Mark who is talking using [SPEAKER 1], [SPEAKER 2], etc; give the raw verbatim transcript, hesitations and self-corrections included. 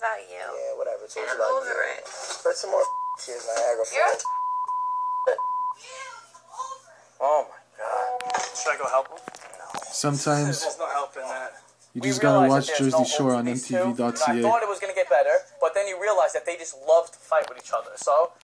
[SPEAKER 1] about you.
[SPEAKER 2] Yeah, whatever. It's
[SPEAKER 1] I'm
[SPEAKER 2] about
[SPEAKER 1] over
[SPEAKER 2] you.
[SPEAKER 1] it.
[SPEAKER 2] Spread some more tears, Niagara
[SPEAKER 1] You're
[SPEAKER 2] Falls. Oh my God.
[SPEAKER 3] Should I go help him?
[SPEAKER 2] No.
[SPEAKER 4] Sometimes
[SPEAKER 3] There's no help in that.
[SPEAKER 4] you
[SPEAKER 2] We
[SPEAKER 4] just gotta
[SPEAKER 2] realized
[SPEAKER 4] watch
[SPEAKER 2] that there's
[SPEAKER 4] Jersey
[SPEAKER 2] no
[SPEAKER 4] Shore
[SPEAKER 2] hope
[SPEAKER 4] on
[SPEAKER 2] for
[SPEAKER 4] M
[SPEAKER 2] these
[SPEAKER 4] T V
[SPEAKER 2] two.
[SPEAKER 4] dot
[SPEAKER 2] I
[SPEAKER 4] C A.
[SPEAKER 2] thought it was going to get better, but then you realize that they just love to fight with each other. So